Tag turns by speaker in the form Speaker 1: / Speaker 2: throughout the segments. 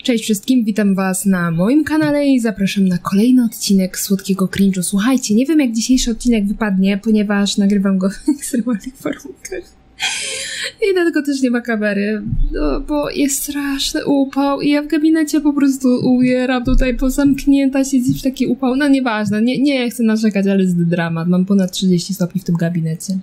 Speaker 1: Cześć wszystkim, witam was na moim kanale i zapraszam na kolejny odcinek Słodkiego Cringe'u. Słuchajcie, nie wiem jak dzisiejszy odcinek wypadnie, ponieważ nagrywam go w ekstremalnych warunkach. I dlatego też nie ma kamery, no, bo jest straszny upał i ja w gabinecie po prostu umieram tutaj pozamknięta, siedzieć w taki upał. No nieważne, nie chcę narzekać, ale jest dramat. Mam ponad 30 stopni w tym gabinecie.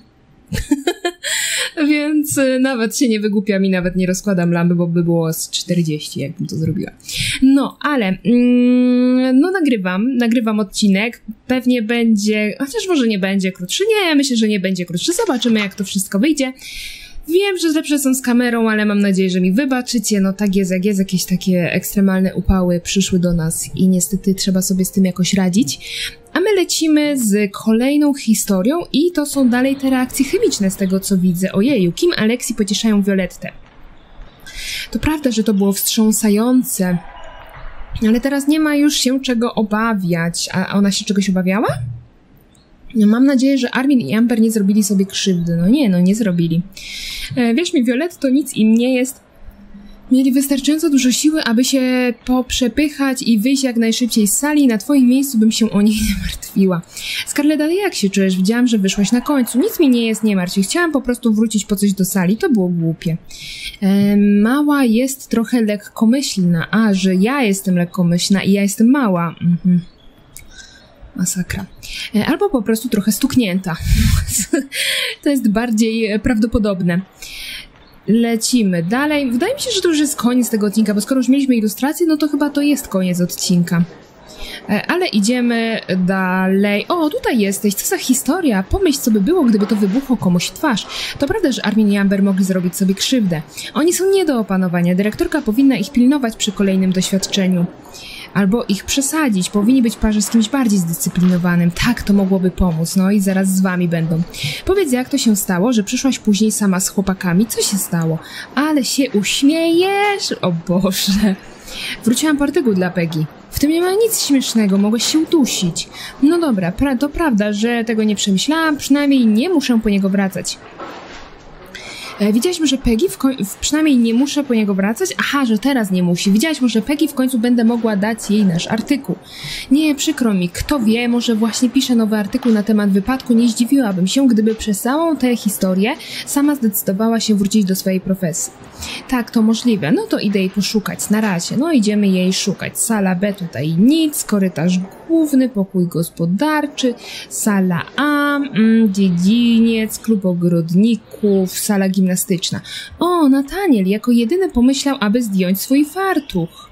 Speaker 1: Więc nawet się nie wygłupiam i nawet nie rozkładam lampy, bo by było z 40, jakbym to zrobiła. No, ale no nagrywam odcinek. Pewnie będzie, chociaż może nie będzie krótszy. Nie, myślę, że nie będzie krótszy. Zobaczymy, jak to wszystko wyjdzie. Wiem, że lepsze są z kamerą, ale mam nadzieję, że mi wybaczycie. No tak jest, jak jest, jakieś takie ekstremalne upały przyszły do nas i niestety trzeba sobie z tym jakoś radzić. A my lecimy z kolejną historią i to są dalej te reakcje chemiczne z tego, co widzę. Ojeju, Kim, Alexi pocieszają Violettę. To prawda, że to było wstrząsające, ale teraz nie ma już się czego obawiać. A ona się czegoś obawiała? No, mam nadzieję, że Armin i Amber nie zrobili sobie krzywdy. No nie zrobili. Wierz mi, Violetto, nic im nie jest. Mieli wystarczająco dużo siły, aby się poprzepychać i wyjść jak najszybciej z sali. Na twoim miejscu bym się o nich nie martwiła. Scarlett, ale jak się czujesz? Widziałam, że wyszłaś na końcu. Nic mi nie jest, nie martw się. Chciałam po prostu wrócić po coś do sali. To było głupie. Mała jest trochę lekkomyślna. A, że ja jestem lekkomyślna i ja jestem mała. Masakra. Albo po prostu trochę stuknięta. To jest bardziej prawdopodobne. Lecimy dalej. Wydaje mi się, że to już jest koniec tego odcinka, bo skoro już mieliśmy ilustrację, no to chyba to jest koniec odcinka. Ale idziemy dalej. O, tutaj jesteś. Co za historia. Pomyśl, co by było, gdyby to wybuchło komuś w twarz. To prawda, że Armin i Amber mogli zrobić sobie krzywdę. Oni są nie do opanowania. Dyrektorka powinna ich pilnować przy kolejnym doświadczeniu. Albo ich przesadzić. Powinni być w parze z kimś bardziej zdyscyplinowanym. Tak, to mogłoby pomóc. No i zaraz z wami będą. Powiedz, jak to się stało, że przyszłaś później sama z chłopakami? Co się stało? Ale się uśmiejesz! O Boże. Wróciłam po artykuł dla Peggy. W tym nie ma nic śmiesznego, mogłeś się udusić. No dobra, to prawda, że tego nie przemyślałam, przynajmniej nie muszę po niego wracać. Widziałaś, że Peggy przynajmniej nie muszę po niego wracać? Aha, że teraz nie musi. Widziałaś, że Peggy w końcu będę mogła dać jej nasz artykuł. Nie, przykro mi. Kto wie, może właśnie piszę nowy artykuł na temat wypadku. Nie zdziwiłabym się, gdyby przez całą tę historię sama zdecydowała się wrócić do swojej profesji. Tak, to możliwe. No to idę jej poszukać. Na razie. No idziemy jej szukać. Sala B tutaj nic, korytarz główny, pokój gospodarczy, sala A, dziedziniec, klub ogrodników, sala gimnastyczna. O, Nathaniel jako jedyny pomyślał, aby zdjąć swój fartuch.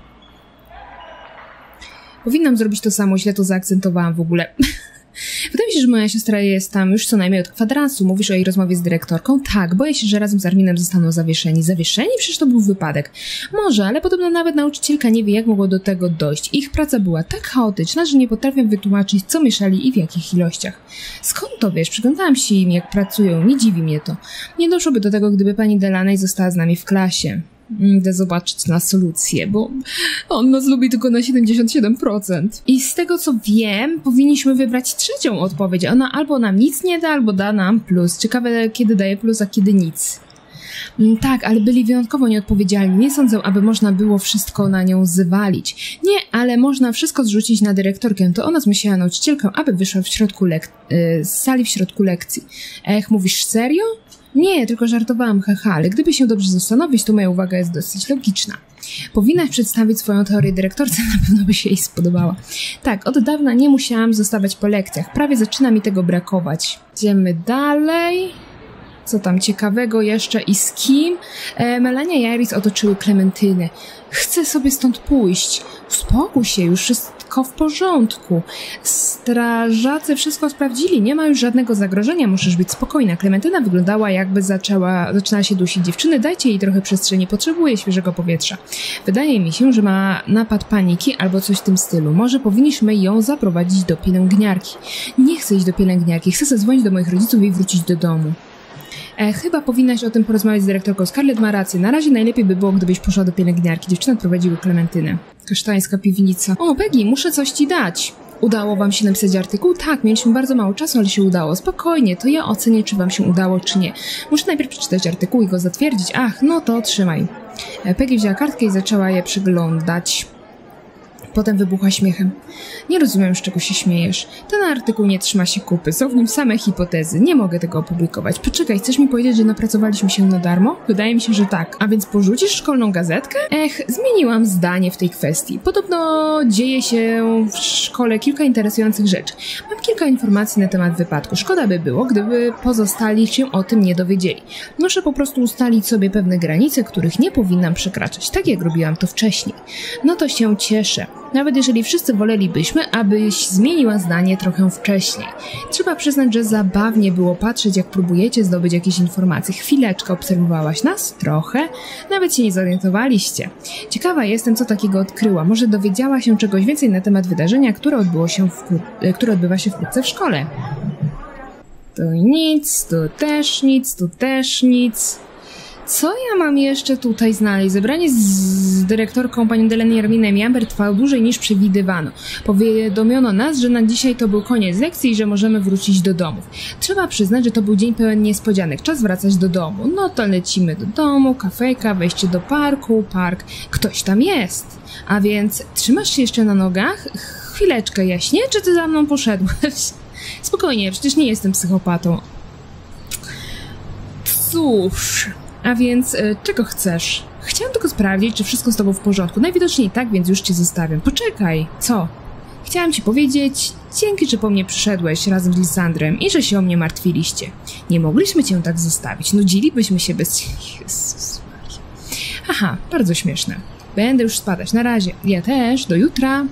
Speaker 1: Powinnam zrobić to samo, źle to zaakcentowałam w ogóle. Wydaje mi się, że moja siostra jest tam już co najmniej od kwadransu. Mówisz o jej rozmowie z dyrektorką? Tak, boję się, że razem z Arminem zostaną zawieszeni. Zawieszeni? Przecież to był wypadek. Może, ale podobno nawet nauczycielka nie wie, jak mogło do tego dojść. Ich praca była tak chaotyczna, że nie potrafię wytłumaczyć, co mieszali i w jakich ilościach. Skąd to wiesz? Przyglądałam się im, jak pracują. Nie dziwi mnie to. Nie doszłoby do tego, gdyby pani Delaney została z nami w klasie. Idę zobaczyć na solucję, bo on nas lubi tylko na 77%. I z tego co wiem, powinniśmy wybrać trzecią odpowiedź. Ona albo nam nic nie da, albo da nam plus. Ciekawe, kiedy daje plus, a kiedy nic. Tak, ale byli wyjątkowo nieodpowiedzialni. Nie sądzę, aby można było wszystko na nią zwalić. Nie, ale można wszystko zrzucić na dyrektorkę. To ona zmusiła nauczycielkę, aby wyszła z sali w środku lekcji. Ech, mówisz serio? Nie, tylko żartowałam, haha, ale gdyby się dobrze zastanowić, to moja uwaga jest dosyć logiczna. Powinnaś przedstawić swoją teorię dyrektorce, na pewno by się jej spodobała. Tak, od dawna nie musiałam zostawać po lekcjach, prawie zaczyna mi tego brakować. Idziemy dalej. Co tam ciekawego jeszcze i z kim? Melania i Iris otoczyły Klementynę. Chcę sobie stąd pójść. Uspokój się, już wszystko w porządku. Strażacy wszystko sprawdzili, nie ma już żadnego zagrożenia, musisz być spokojna. Klementyna wyglądała, jakby zaczynała się dusić. Dziewczyny, dajcie jej trochę przestrzeni, potrzebuje świeżego powietrza. Wydaje mi się, że ma napad paniki albo coś w tym stylu. Może powinniśmy ją zaprowadzić do pielęgniarki. Nie chcę iść do pielęgniarki, chcę zadzwonić do moich rodziców i wrócić do domu. Chyba powinnaś o tym porozmawiać z dyrektorką. Scarlett ma rację. Na razie najlepiej by było, gdybyś poszła do pielęgniarki. Dziewczyny odprowadziły Klementynę. Kasztańska piwnica. O, Peggy, muszę coś ci dać. Udało wam się napisać artykuł? Tak, mieliśmy bardzo mało czasu, ale się udało. Spokojnie, to ja ocenię, czy wam się udało, czy nie. Muszę najpierw przeczytać artykuł i go zatwierdzić. Ach, no to trzymaj. Peggy wzięła kartkę i zaczęła je przyglądać. Potem wybuchła śmiechem. Nie rozumiem, z czego się śmiejesz. Ten artykuł nie trzyma się kupy. Są w nim same hipotezy. Nie mogę tego opublikować. Poczekaj, chcesz mi powiedzieć, że napracowaliśmy się na darmo? Wydaje mi się, że tak. A więc porzucisz szkolną gazetkę? Zmieniłam zdanie w tej kwestii. Podobno dzieje się w szkole kilka interesujących rzeczy. Mam kilka informacji na temat wypadku. Szkoda by było, gdyby pozostali się o tym nie dowiedzieli. Muszę po prostu ustalić sobie pewne granice, których nie powinnam przekraczać. Tak jak robiłam to wcześniej. No to się cieszę. Nawet jeżeli wszyscy wolelibyśmy, abyś zmieniła zdanie trochę wcześniej. Trzeba przyznać, że zabawnie było patrzeć, jak próbujecie zdobyć jakieś informacje. Chwileczkę obserwowałaś nas? Trochę? Nawet się nie zorientowaliście. Ciekawa jestem, co takiego odkryła. Może dowiedziała się czegoś więcej na temat wydarzenia, które odbywa się wkrótce w szkole. Tu nic, tu też nic, tu też nic. Co ja mam jeszcze tutaj znaleźć? Zebranie z dyrektorką panią Delaney Erwinem Jamber trwało dłużej niż przewidywano. Powiadomiono nas, że na dzisiaj to był koniec lekcji i że możemy wrócić do domów. Trzeba przyznać, że to był dzień pełen niespodzianek. Czas wracać do domu. No to lecimy do domu, kafejka, wejście do parku, park. Ktoś tam jest. A więc trzymasz się jeszcze na nogach? Chwileczkę, jaśnie? Czy ty za mną poszedłeś? Spokojnie, przecież nie jestem psychopatą. Cóż... A więc, czego chcesz? Chciałam tylko sprawdzić, czy wszystko z tobą w porządku. Najwidoczniej tak, więc już cię zostawiam. Poczekaj. Co? Chciałam ci powiedzieć, dzięki, że po mnie przyszedłeś razem z Lisandrem i że się o mnie martwiliście. Nie mogliśmy cię tak zostawić. Nudzilibyśmy się bez... Jezus Maria. Aha, bardzo śmieszne. Będę już spadać. Na razie. Ja też. Do jutra.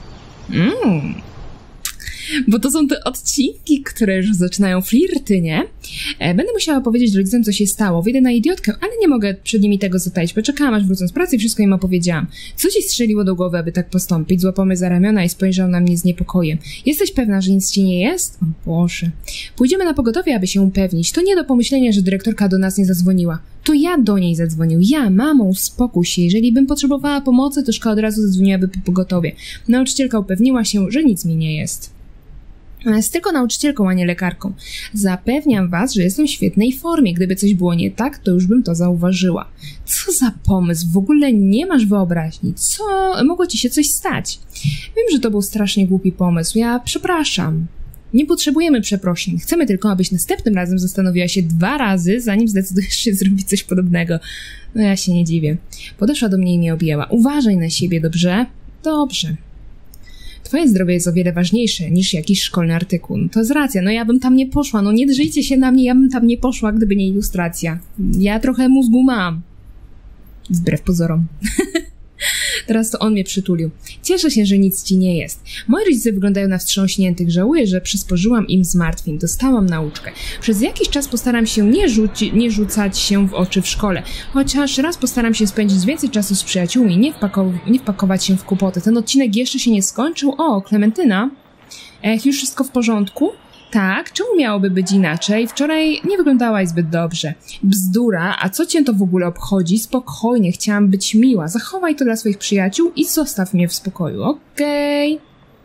Speaker 1: Bo to są te odcinki, które już zaczynają flirty, nie? Będę musiała powiedzieć rodzicom, co się stało. Wyjdę na idiotkę, ale nie mogę przed nimi tego zataić. Poczekałam, aż wrócą z pracy i wszystko im opowiedziałam. Co ci strzeliło do głowy, aby tak postąpić? Złapał mnie za ramiona i spojrzał na mnie z niepokojem. Jesteś pewna, że nic ci nie jest? O Boże. Pójdziemy na pogotowie, aby się upewnić. To nie do pomyślenia, że dyrektorka do nas nie zadzwoniła. To ja do niej zadzwonił. Ja, mamo, uspokój się. Jeżeli bym potrzebowała pomocy, to szkoła od razu zadzwoniłaby po pogotowie. Nauczycielka upewniła się, że nic mi nie jest. Ona jest tylko nauczycielką, a nie lekarką. Zapewniam was, że jestem w świetnej formie. Gdyby coś było nie tak, to już bym to zauważyła. Co za pomysł? W ogóle nie masz wyobraźni. Co? Mogło ci się coś stać. Wiem, że to był strasznie głupi pomysł. Ja przepraszam. Nie potrzebujemy przeprosin. Chcemy tylko, abyś następnym razem zastanowiła się 2 razy, zanim zdecydujesz się zrobić coś podobnego. No ja się nie dziwię. Podeszła do mnie i mnie objęła. Uważaj na siebie, dobrze? Dobrze. Twoje zdrowie jest o wiele ważniejsze niż jakiś szkolny artykuł. No to jest racja, no ja bym tam nie poszła, no nie drżyjcie się na mnie, ja bym tam nie poszła, gdyby nie ilustracja. Ja trochę mózgu mam. Wbrew pozorom. Teraz to on mnie przytulił. Cieszę się, że nic ci nie jest. Moi rodzice wyglądają na wstrząśniętych. Żałuję, że przysporzyłam im zmartwień. Dostałam nauczkę. Przez jakiś czas postaram się nie rzucać się w oczy w szkole. Chociaż raz postaram się spędzić więcej czasu z przyjaciółmi, nie wpakować się w kłopoty. Ten odcinek jeszcze się nie skończył. O, Klementyna. Już wszystko w porządku? Tak, czemu miałoby być inaczej? Wczoraj nie wyglądałaś zbyt dobrze. Bzdura, a co cię to w ogóle obchodzi? Spokojnie, chciałam być miła. Zachowaj to dla swoich przyjaciół i zostaw mnie w spokoju, okej?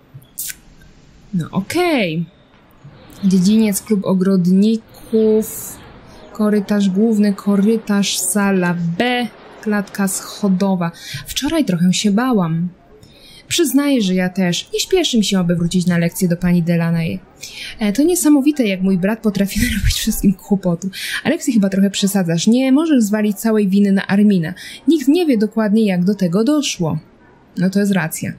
Speaker 1: No okej. Dziedziniec, klub ogrodników, korytarz główny, korytarz, sala B, klatka schodowa. Wczoraj trochę się bałam. Przyznaję, że ja też. Nie śpieszy mi się, aby wrócić na lekcję do pani Delaney. To niesamowite, jak mój brat potrafi narobić wszystkim kłopotu. Aleksy, chyba trochę przesadzasz. Nie możesz zwalić całej winy na Armina. Nikt nie wie dokładnie, jak do tego doszło. No to jest racja.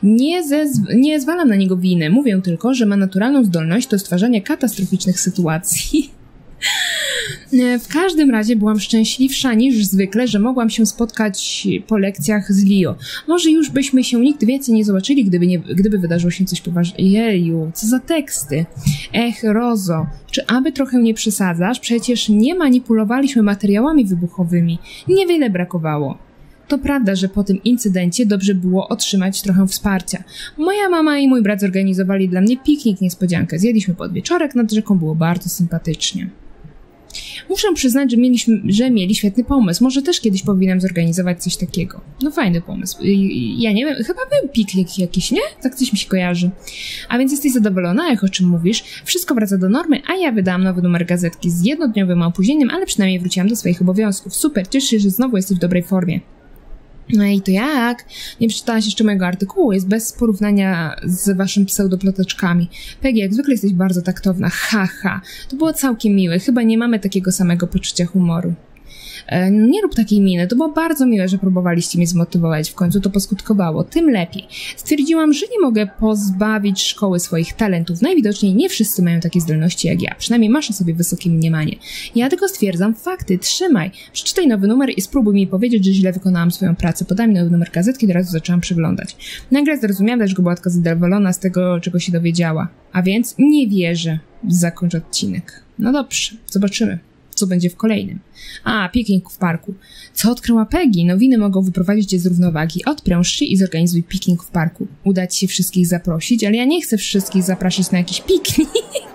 Speaker 1: Nie zwalam na niego winy. Mówię tylko, że ma naturalną zdolność do stwarzania katastroficznych sytuacji. W każdym razie byłam szczęśliwsza niż zwykle, że mogłam się spotkać po lekcjach z Leo. Może już byśmy się nigdy więcej nie zobaczyli, gdyby wydarzyło się coś poważnego. Jeju, co za teksty. Rozo, czy aby trochę nie przesadzasz? Przecież nie manipulowaliśmy materiałami wybuchowymi. Niewiele brakowało. To prawda, że po tym incydencie dobrze było otrzymać trochę wsparcia. Moja mama i mój brat zorganizowali dla mnie piknik niespodziankę. Zjedliśmy podwieczorek nad rzeką, było bardzo sympatycznie. Muszę przyznać, że mieli świetny pomysł. Może też kiedyś powinnam zorganizować coś takiego. No fajny pomysł. Ja nie wiem, chyba był piknik jakiś, nie? Tak coś mi się kojarzy. A więc jesteś zadowolona, jak o czym mówisz? Wszystko wraca do normy, a ja wydałam nowy numer gazetki z jednodniowym opóźnieniem, ale przynajmniej wróciłam do swoich obowiązków. Super, cieszę się, że znowu jesteś w dobrej formie. No i to jak? Nie przeczytałaś jeszcze mojego artykułu, jest bez porównania z waszym pseudoploteczkami. Peggy, jak zwykle jesteś bardzo taktowna, haha. To było całkiem miłe, chyba nie mamy takiego samego poczucia humoru. Nie rób takiej miny, to było bardzo miłe, że próbowaliście mnie zmotywować, w końcu to poskutkowało, tym lepiej. Stwierdziłam, że nie mogę pozbawić szkoły swoich talentów, najwidoczniej nie wszyscy mają takie zdolności jak ja, przynajmniej masz o sobie wysokie mniemanie. Ja tylko stwierdzam fakty, trzymaj, przeczytaj nowy numer i spróbuj mi powiedzieć, że źle wykonałam swoją pracę, podaj mi nowy numer gazetki, od razu zaczęłam przeglądać. Nagle zrozumiałam, dlaczego była taka zadowolona z tego, czego się dowiedziała, a więc nie wierzę, zakończ odcinek. No dobrze, zobaczymy. Co będzie w kolejnym. A, piknik w parku. Co odkryła Peggy? Nowiny mogą wyprowadzić cię z równowagi. Odpręż się i zorganizuj piknik w parku. Uda ci się wszystkich zaprosić, ale ja nie chcę wszystkich zapraszać na jakiś piknik.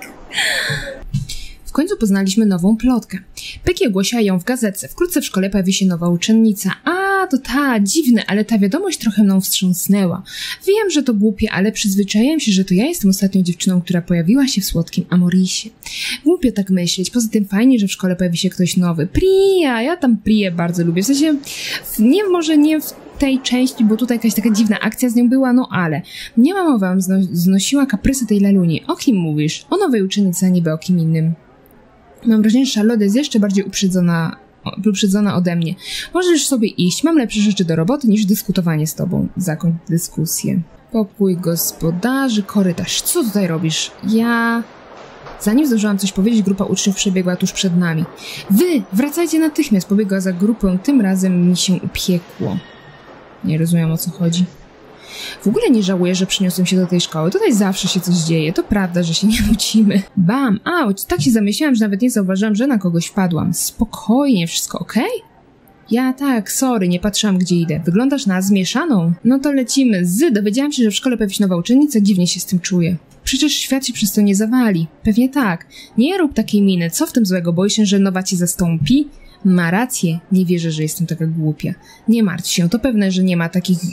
Speaker 1: W końcu poznaliśmy nową plotkę. Peggy ogłosiła ją w gazetce. Wkrótce w szkole pojawi się nowa uczennica. A, to ta, dziwne, ale ta wiadomość trochę mną wstrząsnęła. Wiem, że to głupie, ale przyzwyczaiłem się, że to ja jestem ostatnią dziewczyną, która pojawiła się w słodkim Amorisie. Głupio tak myśleć, poza tym fajnie, że w szkole pojawi się ktoś nowy. Priya, ja tam Priyę bardzo lubię. W sensie, może nie w tej części, bo tutaj jakaś taka dziwna akcja z nią była, no ale nie ma mowy, znosiła kaprysy tej laluni. O kim mówisz? O nowej uczennicy, a niby o kim innym. Mam wrażenie, że Charlotte jest jeszcze bardziej uprzedzona ode mnie. Możesz sobie iść, mam lepsze rzeczy do roboty niż dyskutowanie z tobą. Zakończ dyskusję. Pokój gospodarzy, korytarz. Co tutaj robisz? Zanim zdążyłam coś powiedzieć, grupa uczniów przebiegła tuż przed nami. Wy, wracajcie natychmiast, pobiegła za grupą, tym razem mi się upiekło. Nie rozumiem, o co chodzi. W ogóle nie żałuję, że przyniosłem się do tej szkoły. Tutaj zawsze się coś dzieje. To prawda, że się nie nudzimy. Bam! Auć! Tak się zamyślałam, że nawet nie zauważyłam, że na kogoś wpadłam. Spokojnie, wszystko okej? Ja tak, sorry, nie patrzyłam, gdzie idę. Wyglądasz na zmieszaną. No to lecimy. Dowiedziałam się, że w szkole pojawi się nowa uczennica, dziwnie się z tym czuję. Przecież świat się przez to nie zawali. Pewnie tak. Nie rób takiej miny. Co w tym złego? Boisz się, że nowa cię zastąpi? Ma rację. Nie wierzę, że jestem taka głupia. Nie martw się. To pewne, że nie ma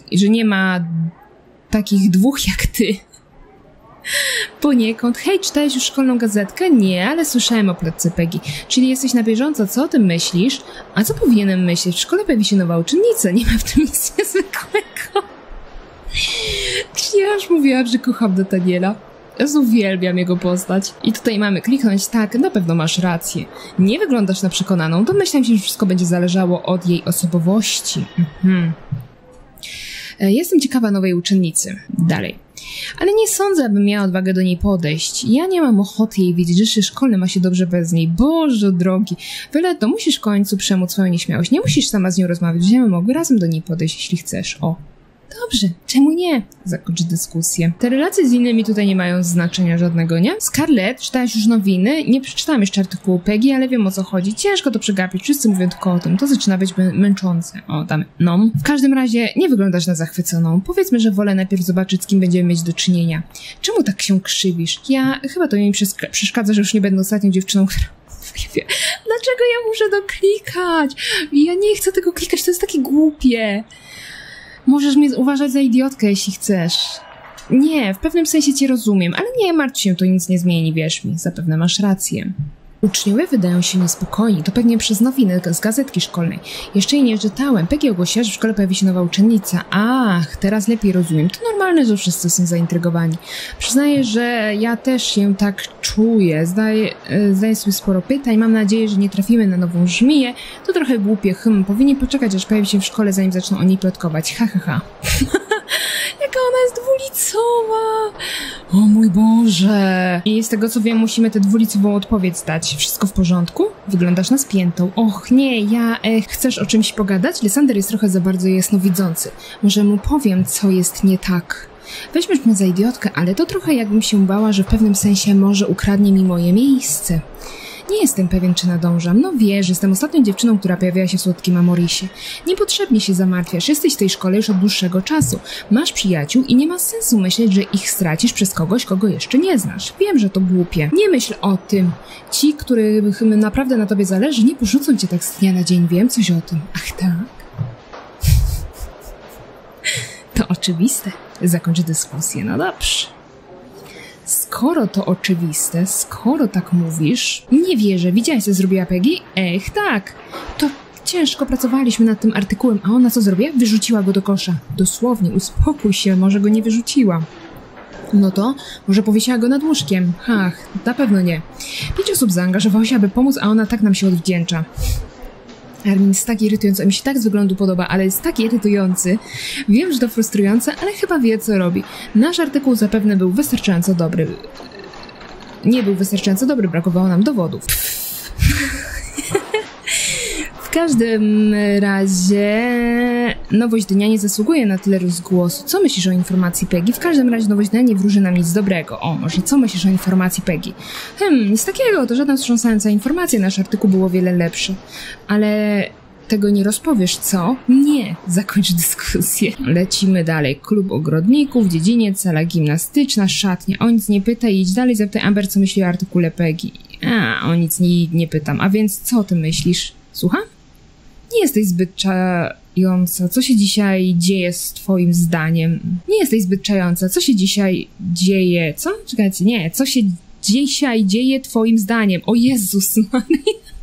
Speaker 1: takich dwóch jak ty. Poniekąd. Hej, czytałeś już szkolną gazetkę? Nie, ale słyszałem o plotce Peggy. Czyli jesteś na bieżąco, co o tym myślisz? A co powinienem myśleć? W szkole pojawi się nowa uczennica, nie ma w tym nic niezwykłego. Ja już mówiłam, że kocham Nathaniela. Ja uwielbiam jego postać. I tutaj mamy kliknąć tak, na pewno masz rację. Nie wyglądasz na przekonaną, to myślałem, że wszystko będzie zależało od jej osobowości. Jestem ciekawa nowej uczennicy. Dalej. Ale nie sądzę, abym miała odwagę do niej podejść. Ja nie mam ochoty jej wiedzieć, że życie szkolne ma się dobrze bez niej. Boże drogi. Violetto, musisz w końcu przemóc swoją nieśmiałość. Nie musisz sama z nią rozmawiać. Będziemy mogły razem do niej podejść, jeśli chcesz. O. Dobrze, czemu nie? Zakończ dyskusję. Te relacje z innymi tutaj nie mają znaczenia żadnego, nie? Scarlett, czytałeś już nowiny? Nie przeczytałam jeszcze artykułu Peggy, ale wiem, o co chodzi. Ciężko to przegapić, wszyscy mówią tylko o tym. To zaczyna być męczące. O, damy. No. W każdym razie nie wyglądasz na zachwyconą. Powiedzmy, że wolę najpierw zobaczyć, z kim będziemy mieć do czynienia. Czemu tak się krzywisz? Chyba to mi przeszkadza, że już nie będę ostatnią dziewczyną, która... Dlaczego ja muszę doklikać? Ja nie chcę tego klikać, to jest takie głupie. Możesz mnie uważać za idiotkę, jeśli chcesz. Nie, w pewnym sensie cię rozumiem, ale nie martw się, to nic nie zmieni, wierz mi, zapewne masz rację. Uczniowie wydają się niespokojni, to pewnie przez nowiny z gazetki szkolnej. Jeszcze jej nie czytałem. Peggy ogłosiła, że w szkole pojawi się nowa uczennica. Ach, teraz lepiej rozumiem. To normalne, że wszyscy są zaintrygowani. Przyznaję, że ja też się tak czuję. Zdaję sobie sporo pytań. Mam nadzieję, że nie trafimy na nową żmiję. To trochę głupie. Powinien poczekać, aż pojawi się w szkole, zanim zaczną o niej plotkować. Ha, ha, ha. Jaka ona jest dwulicowa! O mój Boże! I z tego co wiem, musimy tę dwulicową odpowiedź dać. Wszystko w porządku? Wyglądasz na spiętą. Och nie, chcesz o czymś pogadać? Lysander jest trochę za bardzo jasnowidzący. Może mu powiem, co jest nie tak. Weźmiesz mnie za idiotkę, ale to trochę jakbym się bała, że w pewnym sensie może ukradnie mi moje miejsce. Nie jestem pewien, czy nadążam. No wiesz, jestem ostatnią dziewczyną, która pojawiła się w Słodkim Amorisie. Niepotrzebnie się zamartwiasz, jesteś w tej szkole już od dłuższego czasu. Masz przyjaciół i nie ma sensu myśleć, że ich stracisz przez kogoś, kogo jeszcze nie znasz. Wiem, że to głupie. Nie myśl o tym. Ci, których naprawdę na tobie zależy, nie porzucą cię tak z dnia na dzień. Wiem coś o tym. Ach tak? To oczywiste. Zakończę dyskusję. No dobrze. Skoro to oczywiste, skoro tak mówisz, nie wierzę. Widziałaś, co zrobiła Peggy? Ech, tak. To ciężko pracowaliśmy nad tym artykułem, a ona co zrobiła? Wyrzuciła go do kosza. Dosłownie, uspokój się, może go nie wyrzuciła. No to może powiesiła go nad łóżkiem. Ach, na pewno nie. 5 osób zaangażowało się, aby pomóc, a ona tak nam się odwdzięcza. Armin jest tak irytujący, mi się tak z wyglądu podoba, ale jest tak irytujący. Wiem, że to frustrujące, ale chyba wie, co robi. Nasz artykuł zapewne był wystarczająco dobry. Nie był wystarczająco dobry, brakowało nam dowodów. W każdym razie nowość dnia nie zasługuje na tyle rozgłosu. Co myślisz o informacji Peggy? W każdym razie nowość dnia nie wróży nam nic dobrego. O, może co myślisz o informacji Peggy? Nic takiego, to żadna wstrząsająca informacja. Nasz artykuł był o wiele lepszy. Ale tego nie rozpowiesz, co? Nie, zakończ dyskusję. Lecimy dalej. Klub ogrodników, dziedziniec, sala gimnastyczna, szatnia. O nic nie pytaj, idź dalej, zapytaj Amber, co myśli o artykule Peggy. O nic nie pytam. A więc co o tym myślisz? Słucham? Nie jesteś zbyt czająca. Co się dzisiaj dzieje z twoim zdaniem? Nie jesteś zbyt czająca. Co się dzisiaj dzieje? Co? Czekajcie, nie. Co się dzisiaj dzieje twoim zdaniem? O Jezus Maria.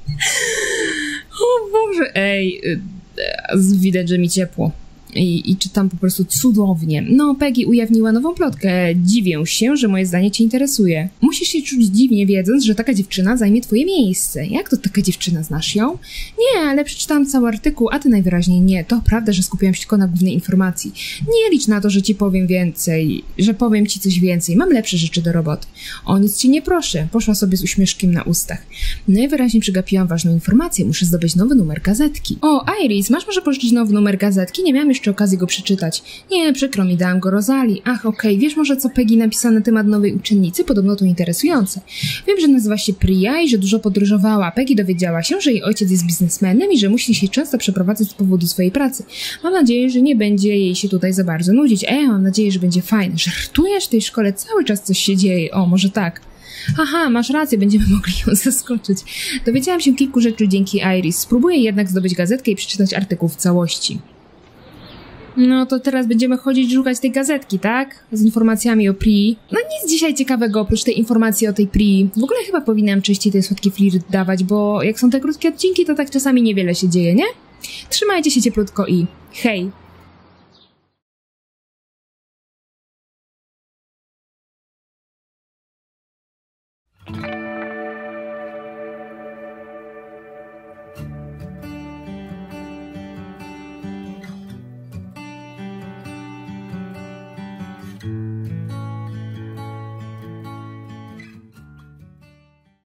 Speaker 1: O Boże. Ej, widać, że mi ciepło. I czytam po prostu cudownie. No, Peggy ujawniła nową plotkę. Dziwię się, że moje zdanie cię interesuje. Musisz się czuć dziwnie, wiedząc, że taka dziewczyna zajmie twoje miejsce. Jak to taka dziewczyna? Znasz ją? Nie, ale przeczytałam cały artykuł, a ty najwyraźniej nie. To prawda, że skupiłam się tylko na głównej informacji. Nie licz na to, że ci powiem więcej, że powiem ci coś więcej. Mam lepsze rzeczy do roboty. O nic ci nie proszę. Poszła sobie z uśmieszkiem na ustach. Najwyraźniej przegapiłam ważną informację. Muszę zdobyć nowy numer gazetki. O, Iris, masz może pożyczyć nowy numer gazetki? Nie miałam jeszcze okazji go przeczytać. Nie, przykro mi, dałam go Rosalii. Ach, okej, wiesz może, co Peggy napisała na temat nowej uczennicy? Podobno to interesujące. Wiem, że nazywa się Priya i że dużo podróżowała. Peggy dowiedziała się, że jej ojciec jest biznesmenem i że musi się często przeprowadzać z powodu swojej pracy. Mam nadzieję, że nie będzie jej się tutaj za bardzo nudzić. Mam nadzieję, że będzie fajne. Żartujesz? W tej szkole cały czas coś się dzieje. O, może tak. Aha, masz rację, będziemy mogli ją zaskoczyć. Dowiedziałam się kilku rzeczy dzięki Iris. Spróbuję jednak zdobyć gazetkę i przeczytać artykuł w całości. No to teraz będziemy chodzić szukać tej gazetki, tak? Z informacjami o Pri. No nic dzisiaj ciekawego oprócz tej informacji o tej Pri. W ogóle chyba powinnam częściej ten słodki flirt dawać, bo jak są te krótkie odcinki, to tak czasami niewiele się dzieje, nie? Trzymajcie się cieplutko i hej!